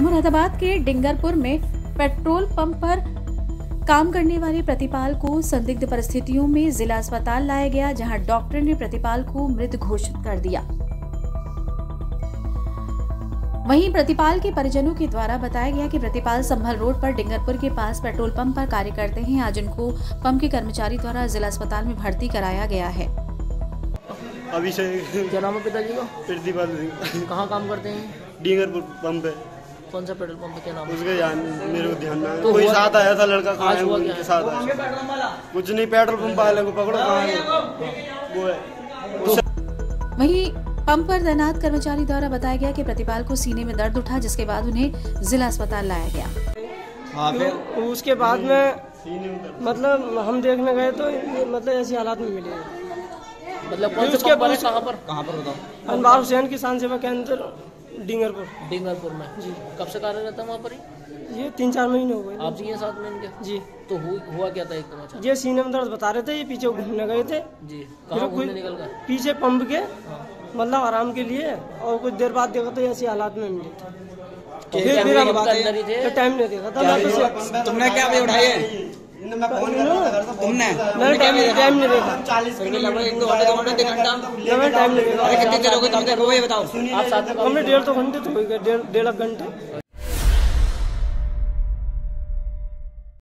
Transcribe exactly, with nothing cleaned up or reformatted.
मुरादाबाद के डिंगरपुर में petrol pump पर काम करने वाले प्रतिपाल को संदिग्ध परिस्थितियों में जिला अस्पताल लाया गया, जहां डॉक्टर ने प्रतिपाल को मृत घोषित कर दिया। वहीं प्रतिपाल के परिजनों के द्वारा बताया गया कि प्रतिपाल संभल रोड पर डिंगरपुर के पास पेट्रोल पंप पर कार्य करते हैं। आज उनको पंप के कर्मचारी द्वारा जिला अस्पताल में भर्ती कराया गया है। अभिषेक। क्या नाम है पिताजी का? प्रतिपाल। कहाँ काम करते हैं? डिंगरपुर पंप है। कौन सा पेट्रोल पंप है, क्या नाम है? उसका ध्यान मेरे को ध्यान ना। तो कोई साथ आया था लड़का, कहाँ है वो के साथ आया। कुछ नहीं, पेट्रोल पंप वाले को पकड़ो, कहाँ है वो है। वहीं पंप पर तैनात कर्मचारी द्वारा बताया गया कि प्रतिपाल को सीने में दर्द उठा, जिसके बाद उन्हें जिला अस्पताल लाया गया। हाँ, फिर उसके बाद में मतलब हम देखने गए तो मतलब ऐसी हालात में मिले। मतलब कौन से पंप पर, कहाँ पर कहाँ पर बताओ? अनवार हुसैन किसान सेवा केंद्र डिंगरपुर। डिंगरपुर में जी। कब से कार्यरत है वहाँ पर? ये तीन चार महीने हो गए। आप जी हैं साथ में इनके? जी। तो हु, हुआ क्या था एकदम? अच्छा, ये सीने में दर्द बता रहे थे, ये पीछे घूमने गए थे जी। कहाँ घूमने निकल गए? पीछे पंप के, मतलब आराम के लिए, और कुछ देर बाद देखा तो ऐसी हालात में मिले थे। फिर फिर हम टाइम नहीं देखा था। तुमने क्या भी उठाई है? तुमने टाइम नहीं देखा। कितने देर हो गई तुम देखो, ये बताओ। हमने डेढ़ दो घंटे तो हो गए, डेढ़ डेढ़ घंटे।